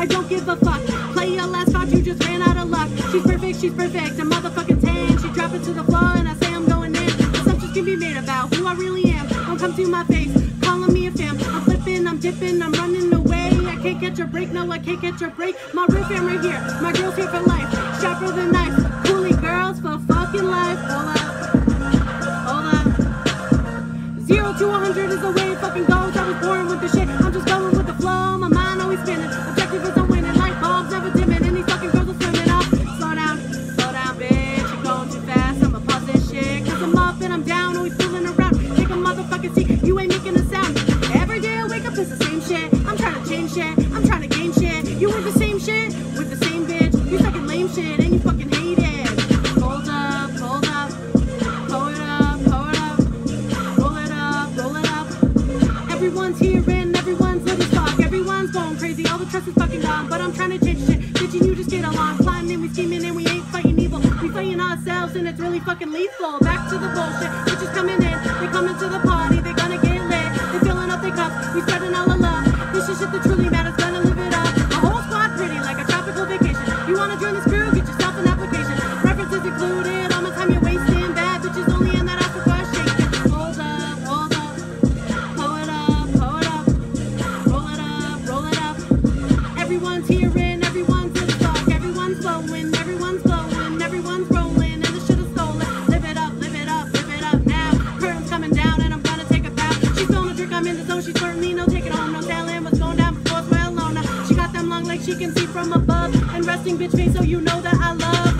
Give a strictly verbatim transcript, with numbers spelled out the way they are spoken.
I don't give a fuck. Play your last card, you just ran out of luck. She's perfect, she's perfect, a motherfucking ten. She drop it to the floor and I say I'm going in. Assumptions can be made about who I really am. Don't come to my face, calling me a fam. I'm flipping, I'm dipping, I'm running away. I can't catch a break, no I can't catch a break. My real fam right here, my girl's here for life. Sharper than knife, coolie girls for fucking life. Hold up, hold up. Zero to one hundred is the way it fucking goes. I was born with the shit, I'm just going with the flow. My mind always spinning, objective is I'm winning. Light bulbs never dimming, and these fucking girls are swimming off. Slow down, slow down, bitch, you're going too fast. I'ma pause this shit, cause I'm up and I'm down, always fooling around. Take a motherfucking seat, you ain't making a sound. Every day I wake up, it's the same shit. I'm trying to change shit, I'm trying to gain shit. You with the same shit, with the same bitch. You fucking lame shit, and you fucking hate it. Hold up, hold up, pull it up, pull it up, roll it up, roll it up. Everyone's here and everyone's lit as fuck. Everyone's going crazy, all the trust is fucking gone. But I'm trying to change shit, bitching you just get along. Plotting and we scheming and we ain't fighting evil. We fighting ourselves and it's really fucking lethal. Back to the bullshit, bitches coming in, they coming to the party, they gonna get lit. They filling up their cups, we spreading all the love. This is shit that truly matters, gonna live it up. A whole squad pretty like a tropical vacation. You wanna join this crew, get yourself an application. References included, all my time you're wasting. Bad bitches only in that after class shaking. Hold up, hold up, pull it up, pull it up, roll it up, roll it up. Everyone's here and everyone's in the fuck. Everyone's flowing, everyone's glowing, everyone's rolling, and the shit is stolen. Live it up, live it up, live it up now. Curtains coming down and I'm gonna take a bow. She's throwing a drink, I'm in the zone, she's flirting me, no take it home, no telling what's going down before it's well known. She got them long legs she can see from above, and resting bitch face so you know that I love.